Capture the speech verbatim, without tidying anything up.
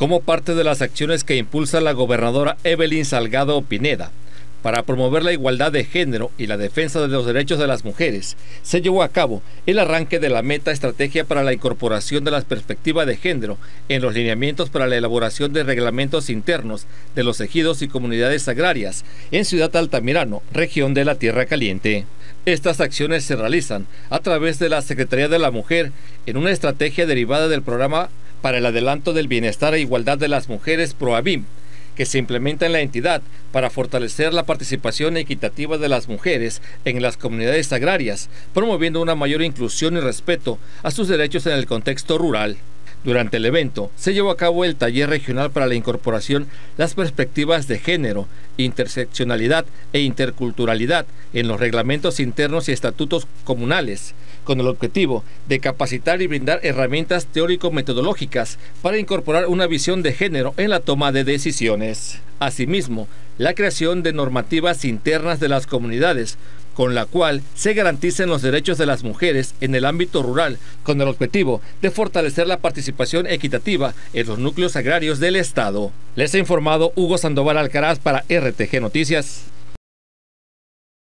como parte de las acciones que impulsa la gobernadora Evelyn Salgado Pineda para promover la igualdad de género y la defensa de los derechos de las mujeres, se llevó a cabo el arranque de la meta estrategia para la incorporación de la perspectiva de género en los lineamientos para la elaboración de reglamentos internos de los ejidos y comunidades agrarias en Ciudad Altamirano, región de la Tierra Caliente. Estas acciones se realizan a través de la Secretaría de la Mujer en una estrategia derivada del programa para el adelanto del bienestar e igualdad de las mujeres PROABIM, que se implementa en la entidad para fortalecer la participación equitativa de las mujeres en las comunidades agrarias, promoviendo una mayor inclusión y respeto a sus derechos en el contexto rural. Durante el evento se llevó a cabo el taller regional para la incorporación, las perspectivas de género, interseccionalidad e interculturalidad en los reglamentos internos y estatutos comunales, con el objetivo de capacitar y brindar herramientas teórico-metodológicas para incorporar una visión de género en la toma de decisiones. Asimismo, la creación de normativas internas de las comunidades, con la cual se garanticen los derechos de las mujeres en el ámbito rural, con el objetivo de fortalecer la participación equitativa en los núcleos agrarios del Estado. Les ha informado Hugo Sandoval Alcaraz para R T G Noticias.